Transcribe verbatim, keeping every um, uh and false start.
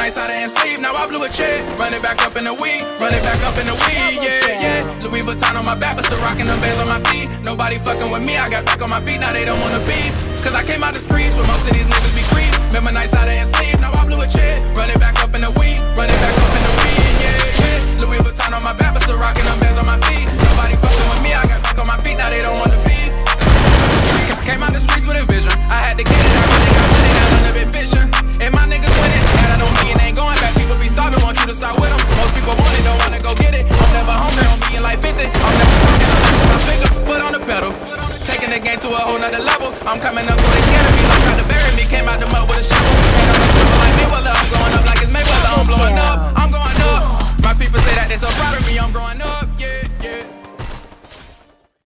nights I didn't sleep, now I blew a check. Run it back up in the week, run it back up in the week, yeah, yeah. Louis Vuitton on my back, but still rocking them bands on my feet. Nobody fucking with me, I got back on my feet, now they don't wanna beef. Cause I came out the streets where most of these niggas be creep. Remember nights I didn't sleep, now I blew a check. Run it back up in the week, run it back up in the week, yeah, yeah. Louis Vuitton on my back, but still rocking them bands on my feet. Nobody fucking with me, I got back on my feet, now they don't wanna beef. Came out the streets with a vision, I had to get it, I really got money, got none of it vision. And my niggas winning, and I know me and ain't going back. People be starving, want you to start with them. Most people want it, don't wanna go get it. I'm never hungry, I'm beating like fifty. I'm never talking, I'm lifting my finger, foot on the pedal. Taking the game to a whole nother level. I'm coming up so they scared of me, like try to bury me. Came out the mud with a shovel. And I'm a silver like Mayweather, I'm going up like it's Mayweather. I'm blowing up, I'm going up. My people say that they so proud of me, I'm growing up.